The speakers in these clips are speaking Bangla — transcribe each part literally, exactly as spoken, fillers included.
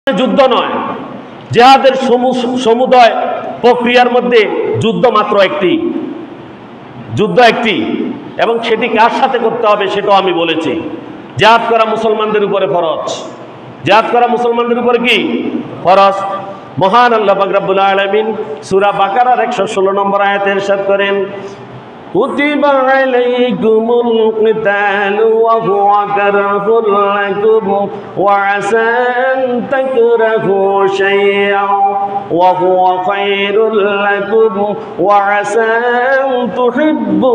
যুদ্ধ নয়, জিহাদের সমুদয় প্রক্রিয়ার মধ্যে যুদ্ধ মাত্র একটি, যুদ্ধ একটি, এবং সেটি কার সাথে করতে হবে সেটাও আমি বলেছি। জিহাদ করা মুসলমানদের উপরে ফরজ, জিহাদ করা মুসলমানদের উপরে কি ফরজ। মহান আল্লাহ পাক রব্বুল আলামিন সূরা বাকারার একশো ষোলো নম্বর আয়াতে ইরশাদ করেন, কুতিবা আলাইকুমুল কিতালু ওয়া হুয়া কারহুল লাকুম ওয়া আসা আন তাকরাহু শাইআন ওয়া হুয়া খায়রুল লাকুম ওয়া আসা আন তুহিব্বু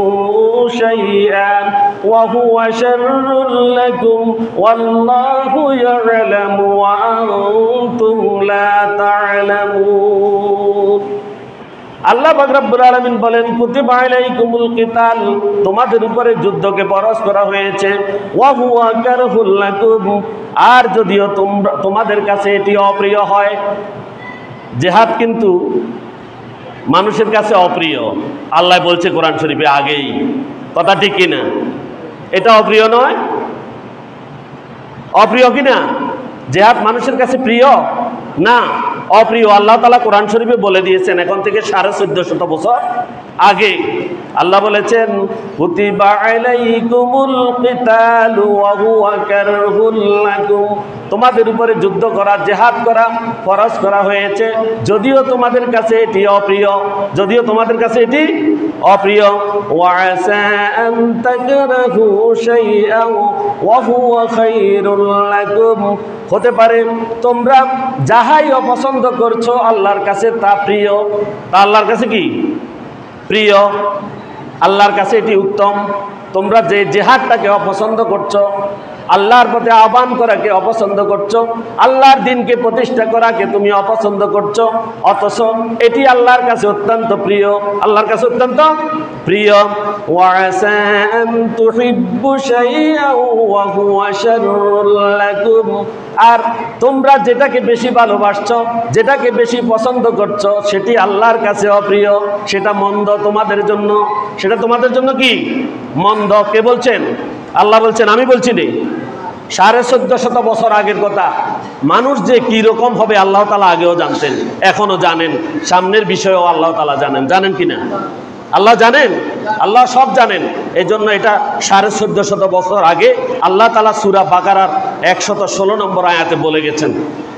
শাইআন ওয়া হুয়া শাররুল লাকুম ওয়াল্লাহু ইয়ালামু ওয়া আনতুম লা তা'লামুন। আল্লাহ পাক রব্বুল আলামিন বলেন, কুতিবা আলাইকুমুল কিতাল, তোমাদের উপরে যুদ্ধকে ফরজ করা হয়েছে, ওয়া হুয়া কারহুল লাকুম, আর যদিও তোমরা তোমাদের কাছে এটি অপ্রিয় হয়। জিহাদ কিন্তু মানুষের কাছে অপ্রিয়, আল্লাহ বলছে কোরআন শরীফে আগেই, কথা ঠিক কিনা? এটা অপ্রিয় নয়, অপ্রিয় কিনা? জিহাদ মানুষের কাছে প্রিয় না, অপ্রিয়। আল্লাহ তাআলা কোরআন শরীফে বলে দিয়েছেন এখন থেকে সাড়ে চোদ্দ শত বছর আগে। আল্লাহ বলেছেন, কুতিবা আলাইকুমুল কিতালু ওয়া হুয়া কারহুল লাকুম, তোমাদের উপরে যুদ্ধ করা, জিহাদ করা ফরজ করা হয়েছে, যদিও তোমাদের কাছে এটি অপ্রিয়, যদিও তোমাদের কাছে এটি অপ্রিয়। ওয়া আসা আন তাকরাহু শাইআন ওয়া হুয়া খায়রুল লাকুম, হতে পারে তোমরা যাহাই অপছন্দ করছো আল্লাহর কাছে তা প্রিয়। তা আল্লাহর কাছে কি প্রিয়, আল্লাহর কাছে এটি উত্তম। তোমরা যে জিহাদটাকে অপছন্দ করছো, আল্লাহর পথে আহ্বান করাকে অপছন্দ করছো, আল্লাহর দিনকে প্রতিষ্ঠা করাকে তুমি অপছন্দ করছো, অথচ এটি আল্লাহর কাছে অত্যন্ত প্রিয়, আল্লাহর কাছে অত্যন্ত প্রিয়। ওয়া আসা আন তুহিব্বু শাইআন ওয়া হুয়া শাররুল লাকুম, আর তোমরা যেটাকে বেশি ভালোবাসছো, যেটাকে বেশি পছন্দ করছো, সেটি আল্লাহর কাছে অপ্রিয়, সেটা মন্দ তোমাদের জন্য, সেটা তোমাদের জন্য কি মন্দ। কে বলছেন? আল্লাহ বলছেন, আমি বলছি রে। সাড়ে চোদ্দ শত বছর আগের কথা। মানুষ যে কি রকম হবে আল্লাহ তাআলা আগেও জানতেন, এখনো জানেন, সামনের বিষয়েও আল্লাহ তাআলা জানেন। জানেন কিনা? আল্লাহ জানেন, আল্লাহ সব জানেন। এই জন্য এটা সাড়ে চোদ্দ শত বছর আগে আল্লাহ তাআলা সূরা বাকারার একশত ষোলো নম্বর আয়াতে বলে গেছেন,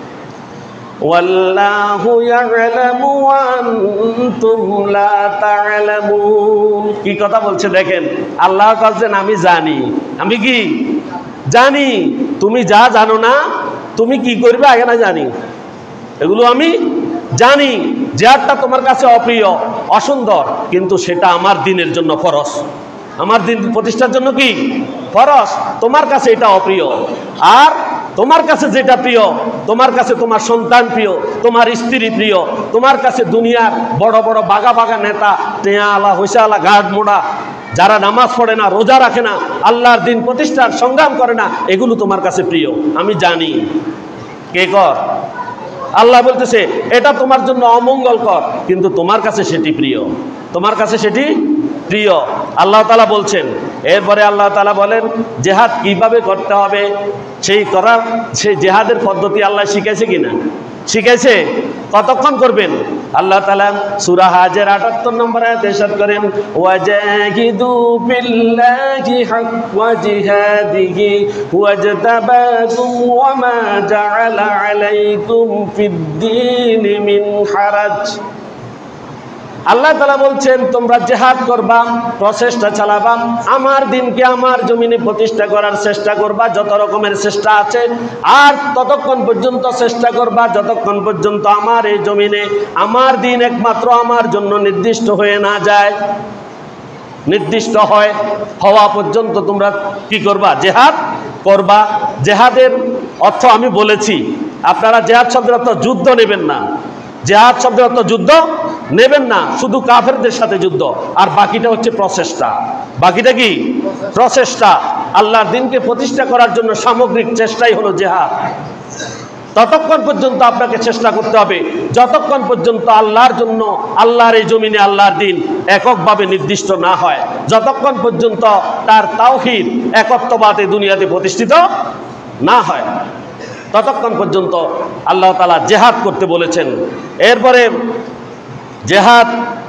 ওয়াল্লাহু ইয়ালামু ওয়া আনতুম লা তা'লামুন। কি কথা বলছে দেখেন, আল্লাহ বলছেন আমি জানি। আমি কি জানি? তুমি যা জানো না, তুমি কি করবে আগে না জানি, এগুলো আমি জানি। জিহাদটা তোমার কাছে অপ্রিয়, অসুন্দর, কিন্তু সেটা আমার দিনের জন্য ফরজ, আমার দিন প্রতিষ্ঠার জন্য কি ফরজ। তোমার কাছে এটা অপ্রিয়, আর তোমার কাছে যেটা প্রিয়, তোমার কাছে তোমার সন্তান প্রিয়, তোমার স্ত্রী প্রিয়, তোমার কাছে দুনিয়ার বড় বড় বাগা বাগা নেতা, টেয়া আলা, হইসা আলা, গাঢ় মোড়া, যারা নামাজ পড়ে না, রোজা রাখে না, আল্লাহর দিন প্রতিষ্ঠার সংগ্রাম করে না, এগুলো তোমার কাছে প্রিয়, আমি জানি। কে কর? আল্লাহ বলতেছে এটা তোমার জন্য অমঙ্গলকর, কিন্তু তোমার কাছে সেটি প্রিয়, তোমার কাছে সেটি প্রিয়। আল্লাহ তাআলা বলছেন। এরপরে আল্লাহ তাআলা বলেন জিহাদ কিভাবে করতে হবে, সেই করার সেই জিহাদের পদ্ধতি আল্লাহ শিখাইছে কিনা? শিখাইছে। কতক্ষণ করবেন? আল্লাহ তাআলা সূরা হাজের আটাত্তর নম্বর আয়াতে ইরশাদ করেন, ওয়াজাহিদু বিল্লাহি হাক্কা জিহাদিহি ওয়াজতাবাকুম ওয়া মা জাআলা আলাইকুম ফিদ-দীন মিন হারাজ। আল্লাহ তাআলা বলছেন তোমরা জিহাদ করবা, প্রচেষ্টা চালাবা, আমার দিনকে আমার জমিনে প্রতিষ্ঠা করার চেষ্টা করবা, যত রকমের চেষ্টা আছে, আর ততক্ষণ পর্যন্ত চেষ্টা করবা যতক্ষণ পর্যন্ত আমার এই জমিনে আমার দিন একমাত্র আমার জন্য নির্দিষ্ট হয়ে না যায়। নির্দিষ্ট হয় হওয়া পর্যন্ত তোমরা কি করবা? জিহাদ করবা। জিহাদের অর্থ আমি বলেছি, আপনারা জিহাদ শব্দের অর্থ যুদ্ধ নেবেন না, জিহাদ শব্দের অর্থ যুদ্ধ নেবেন না, শুধু কাফেরদের সাথে যুদ্ধ, আর বাকিটা হচ্ছে প্রচেষ্টা। বাকিটা কি? প্রচেষ্টা। আল্লাহর দিনকে প্রতিষ্ঠা করার জন্য সামগ্রিক চেষ্টাই হলো জিহাদ। ততক্ষণ পর্যন্ত আপনাকে চেষ্টা করতে হবে যতক্ষণ পর্যন্ত আল্লাহর জন্য, আল্লাহর এই জমিনে আল্লাহর দিন এককভাবে নির্দিষ্ট না হয়, যতক্ষণ পর্যন্ত তার তাওহীদ একত্ববাদে দুনিয়াতে প্রতিষ্ঠিত না হয়। ততক্ষণ পর্যন্ত আল্লাহ তাআলা জেহাদ করতে বলেছেন। এরপরে জেহাদ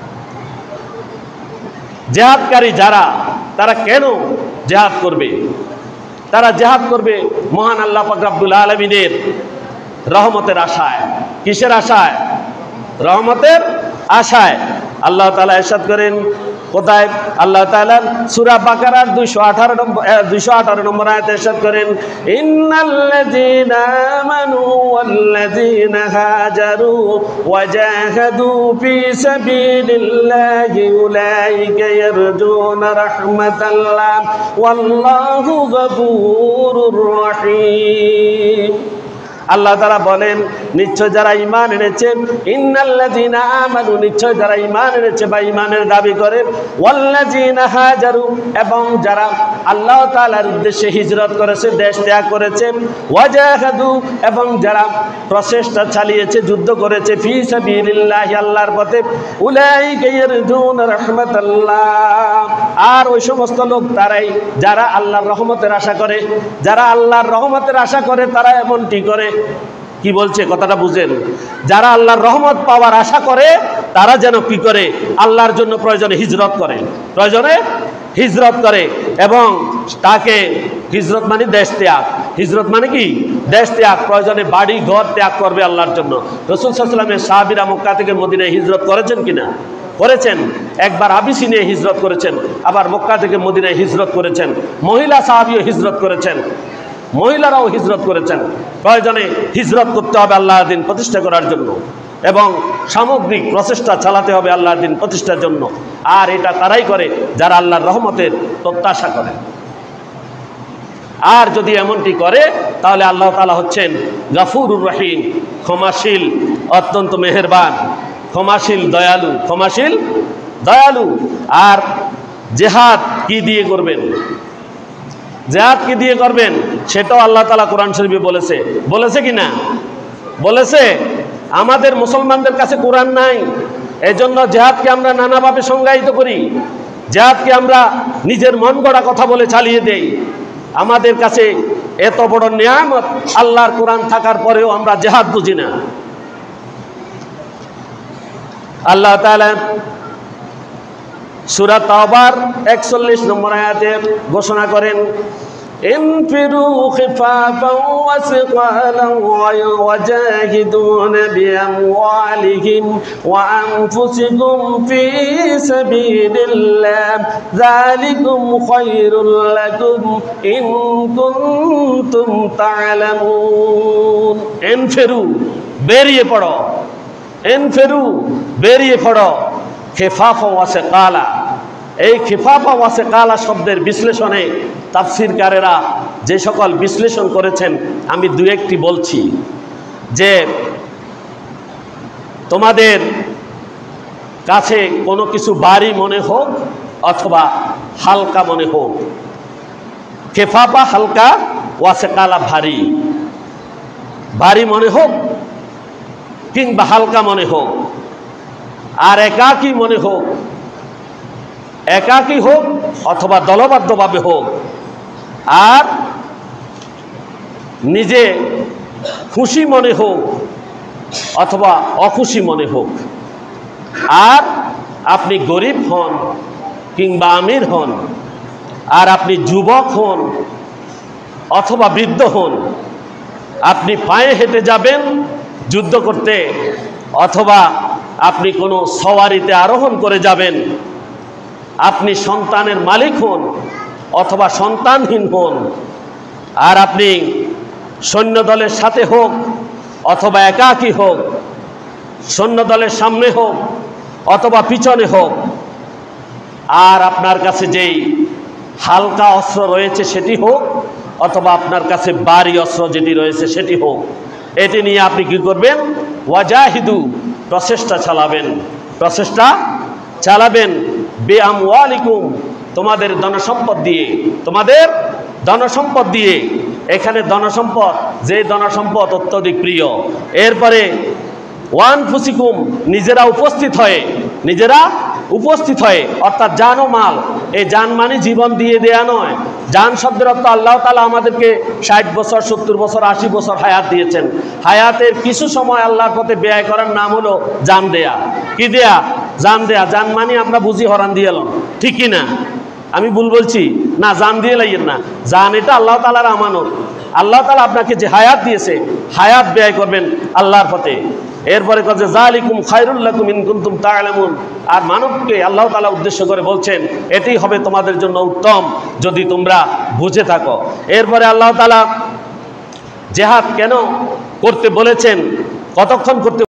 জেহাদকারী যারা, তারা কেন জেহাদ করবে? তারা জেহাদ করবে মহান আল্লাহ পাক রব্বুল আলামিনের রহমতের আশায়। কিসের আশায়? রহমতের আশায়। আল্লাহ তাআলা ইরশাদ করেন কোথায়? আল্লাহ তাআলা সূরা বাকারার দুইশো আঠারো নম্বর দুইশো আঠারো নম্বর আয়াতে ইরশাদ করেন, ইন্নাল্লাযীনা আমানু ওয়াল্লাযীনা হাজারু ওয়া জাহাদু ফী সাবিলিল্লাহি উলাইকা ইয়ারজুনা রাহমাতাল্লাহ ওয়াল্লাহু গফুরুর রহিম। আল্লাহ তাআলা বলেন, নিশ্চয় যারা ঈমান এনেছে, ইন্নাল্লাযীনা আমানু, নিশ্চয় যারা ঈমান এনেছে বা ঈমানের দাবি করে, ওয়াল্লাযীনা হাজারু, এবং যারা আল্লাহ তাআলার উদ্দেশ্যে হিজরত করেছে, দেশ ত্যাগ করেছে, ওয়াজাহাদু, এবং যারা প্রচেষ্টা চালিয়েছে, যুদ্ধ করেছে, ফী সাবিলিল্লাহি, আল্লাহর পথে, উলাইকা ইয়ারজুনা রাহমাতাল্লাহ, আর ওই সমস্ত লোক তারাই যারা আল্লাহর রহমতের আশা করে। যারা আল্লাহর রহমতের আশা করে তারা এমনটি করে। কি বলছে কথাটা বুঝেন? যারা আল্লাহর রহমত পাওয়ার আশা করে তারা যেন কি করে? আল্লাহর জন্য প্রয়োজনে হিজরত করে, প্রয়োজনে হিজরত করে, এবং তাকে হিজরত মানে দেশ ত্যাগ। হিজরত মানে কি? দেশ ত্যাগ। প্রয়োজনে বাড়ি ঘর ত্যাগ করবে আল্লাহর জন্য। রাসূল সাল্লাল্লাহু আলাইহি ওয়াসাল্লামের সাহাবীরা মক্কা থেকে মদিনায় হিজরত করেছেন কিনা? করেছেন। একবার আবিসিনিয়ায় হিজরত করেছেন, আবার মক্কা থেকে মদিনায় হিজরত করেছেন। মহিলা সাহাবীও হিজরত করেছেন, মহিলারাও হিজরত করেছেন। প্রয়োজনে হিজরত করতে হবে আল্লাহর দ্বীন প্রতিষ্ঠা করার জন্য, এবং সামগ্রিক প্রচেষ্টা চালাতে হবে আল্লাহর দ্বীন প্রতিষ্ঠার জন্য। আর এটা তারাই করে যারা আল্লাহর রহমতের প্রত্যাশা করে। আর যদি এমনটি করে তাহলে আল্লাহ তাআলা হচ্ছেন গফুরুর রহিম, ক্ষমাশীল, অত্যন্ত মেহেরবান, ক্ষমাশীল, দয়ালু, ক্ষমাশীল, দয়ালু। আর জেহাদ কি দিয়ে করবেন? জেহাদ কি দিয়ে করবেন সেটাও আল্লাহ তাআলা কোরআন শরীফে বলেছে। বলেছে কি না? বলেছে। আমাদের মুসলমানদের কাছে কোরআন নাই, এজন্য জেহাদকে আমরা নানাভাবে সংজ্ঞায়িত করি। জেহাদকে আমরা নিজের মন গড়া কথা বলে চালিয়ে দেই। আমাদের কাছে এত বড় নিয়ামত আল্লাহর কোরআন থাকার পরেও আমরা জেহাদ বুঝি না। আল্লাহ তাআলা সূরা তাওবার একচল্লিশ নম্বর আয়াতে ঘোষণা করেন, ইনফিরু খিফাফান ওয়া সিকালান ওয়া জাহিদুনা বিআমওয়ালিহিম ওয়া আনফুসিকুম ফী সাবিলিল্লাহ যালিকুম খায়রুল লাকুম ইন কুনতুম তা'লামুন। ইনফিরু, বেরিয়ে পড়ো। ইনফিরু, বেরিয়ে পড়ো। খিফাফা ওয়া সিকালা, এই খিফাফা ওয়া সিকালা শব্দের বিশ্লেষণে তাফসীরকারেরা যে সকল বিশ্লেষণ করেছেন আমি দু একটি বলছি। যে তোমাদের কাছে কোনো কিছু ভারী মনে হোক অথবা হালকা মনে হোক, খিফাফা হালকা, ওয়া সিকালা ভারী, ভারী মনে হোক কিংবা হালকা মনে হোক, আর একাকী মনে হোক, একাকী হোক অথবা দলবদ্ধভাবে হোক, আর নিজে খুশি মনে হোক অথবা অখুশি মনে হোক, আর আপনি গরিব হন কিংবা আমির হন, আর আপনি যুবক হন অথবা বৃদ্ধ হন, আপনি পায়ে হেঁটে যাবেন যুদ্ধ করতে অথবা আপনি কোনো সওয়ারিতে আরোহণ করে যাবেন, আপনি সন্তানের মালিক হন অথবা সন্তানহীন হন, আর আপনি সৈন্য দলের সাথে হোক অথবা একাকী হোক, সৈন্য দলের সামনে হোক অথবা পিছনে হোক, আর আপনার কাছে যেই হালকা অস্ত্র রয়েছে সেটি হোক অথবা আপনার কাছে ভারী অস্ত্র যেটি রয়েছে সেটি হোক, এটি নিয়ে আপনি কি করবেন? ওয়াজাহিদু, প্রচেষ্টা চালাবেন, প্রচেষ্টা চালাবেন বিআমওয়ালিকুম, তোমাদের ধনসম্পদ দিয়ে, তোমাদের ধনসম্পদ দিয়ে। এখানে ধনসম্পদ, যে ধনসম্পদ অত্যধিক প্রিয়। এরপরে ওয়ানফুসিকুম, নিজেরা উপস্থিত হয়ে, নিজেরা উপস্থিত হয়ে, অর্থাৎ জান ও মাল। এই জান মানে জীবন দিয়ে দেয়া নয়, জান শব্দের অর্থ আল্লাহ তাআলা আমাদেরকে ষাট বছর, সত্তর বছর, আশি বছর হায়াত দিয়েছেন। হায়াতের কিছু সময় আল্লাহর পথে ব্যয় করার নাম হলো জান দেয়া। কি দেয়া? জান দেয়া। জান মানে আমরা বুঝি হরান দিয়ে এলাম, ঠিক কি না? আমি ভুল বলছি না? জান দিয়ে লাইয়েন না। জান এটা আল্লাহ তাআলার আমানত। আল্লাহ তাআলা আপনাকে যে হায়াত দিয়েছে, হায়াত ব্যয় করবেন আল্লাহর পথে। এরপরে কাজে যালিকুম খায়রুল লাকুম ইন কুনতুম তা'লামুন। আর মানবকে আল্লাহ তাআলা উদ্দেশ্য করে বলছেন, এটাই হবে তোমাদের জন্য উত্তম যদি তোমরা বুঝে থাকো। এরপরে আল্লাহ তাআলা জিহাদ কেন করতে বলেছেন, কতক্ষণ করতে